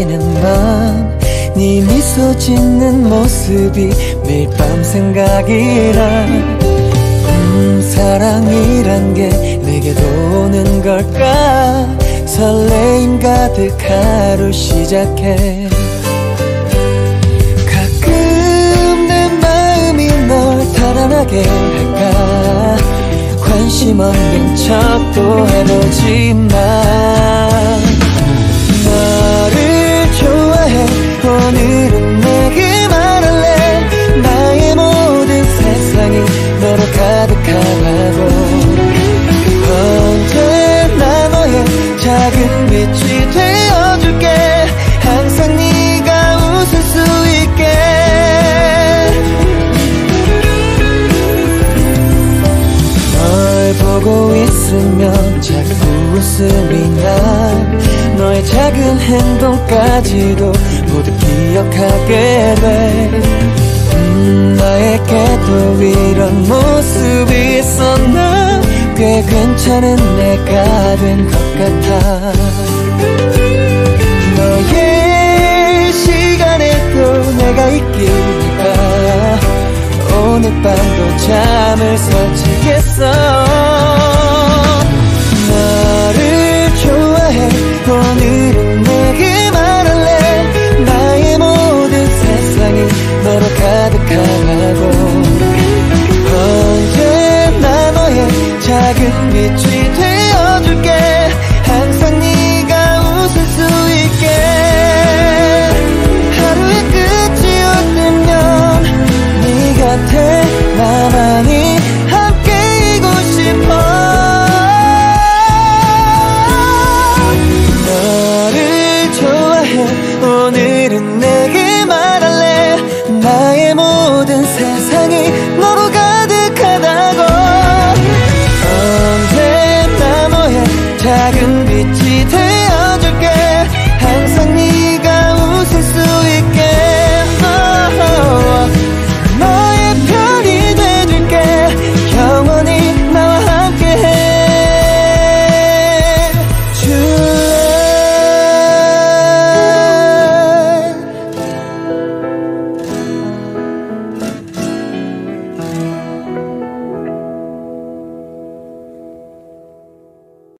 설레는 맘, 네 미소 짓는 모습이 매일 밤 생각이 나. 사랑이란 게 내게도 오는 걸까. 설레임 가득 하루 시작해. 가끔 내 마음이 널 달아나게 할까. 관심 없는 척도 해보지만 너를 좋아해. 오늘은 내게 말할래. 나의 모든 세상이 너로 가득하다고. 언제나 너의 작은 빛이 되어줄게. 항상 네가 웃을 수 있게. 널 보고 있으면 자꾸 웃음이 나. 너의 작은 행동까지도 모두 기억하게 돼. 나에게도 이런 모습이 있었나. 꽤 괜찮은 내가 된 것 같아. 너의 시간에도 내가 있기니까 오늘 밤도 잠을 설치겠어. 너를 좋아해. 오늘은 내게 말할래. 나의 모든 세상이 너로 가득하다고. 언제나 너의 작은 빛이 되어줄게. 항상 네가 웃을 수 있게. 하루의 끝이 올 때면 네 곁에 나만이 함께이고 싶어. 너를 좋아해. 오늘